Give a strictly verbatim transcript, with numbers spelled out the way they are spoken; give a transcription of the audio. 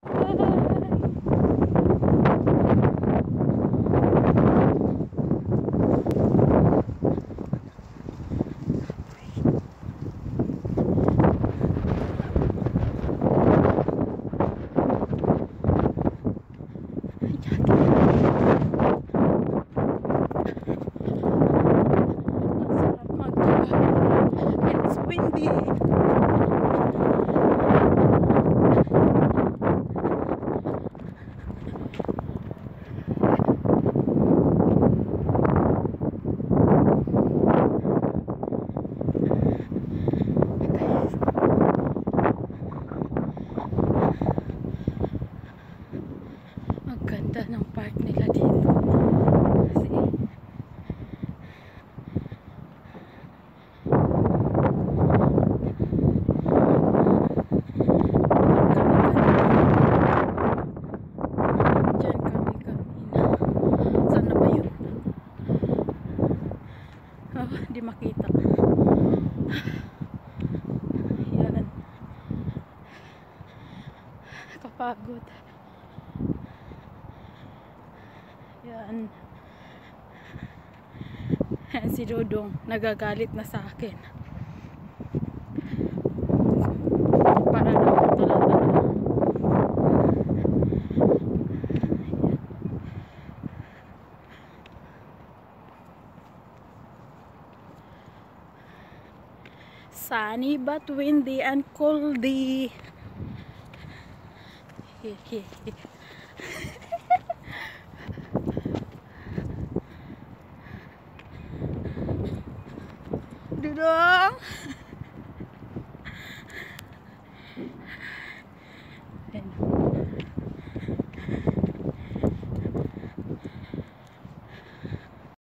It's windy. Ang ganda ng park nila dito. See? Di makita. Yan. Kapagod. Yan. Yan si Dodong. Nagagalit na sa akin. Para na ako tala-tala. Sunny but windy and coldy.